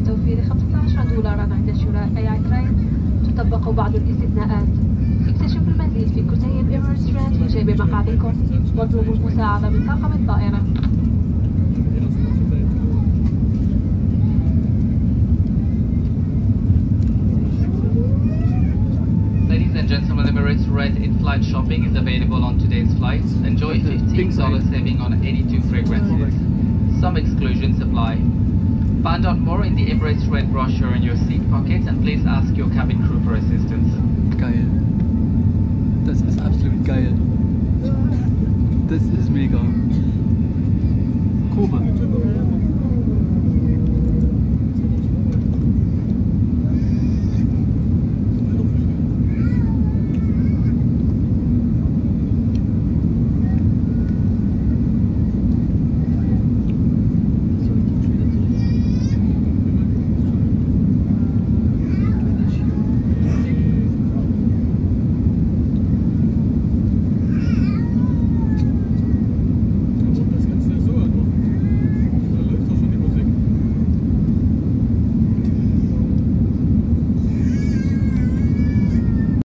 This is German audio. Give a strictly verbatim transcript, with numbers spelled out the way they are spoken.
بتوفير خمسة عشر دولارا عند شراء أي ترين. تطبق بعض الاستثناءات. اكتشفوا المزيد في كتيب إيميريتس ريد في جيب مقعدكم، واطلبوا المساعدة من طاقم الطائرة. Ladies and gentlemen, Emirates Red in-flight shopping is available on today's flights. Enjoy fifteen dollars saving on eighty-two fragrances. Some exclusions apply. Find out more in the Emirates Red brochure in your seat pocket and please ask your cabin crew for assistance. Geil. Das ist absolut geil. Das ist mega. Kurve.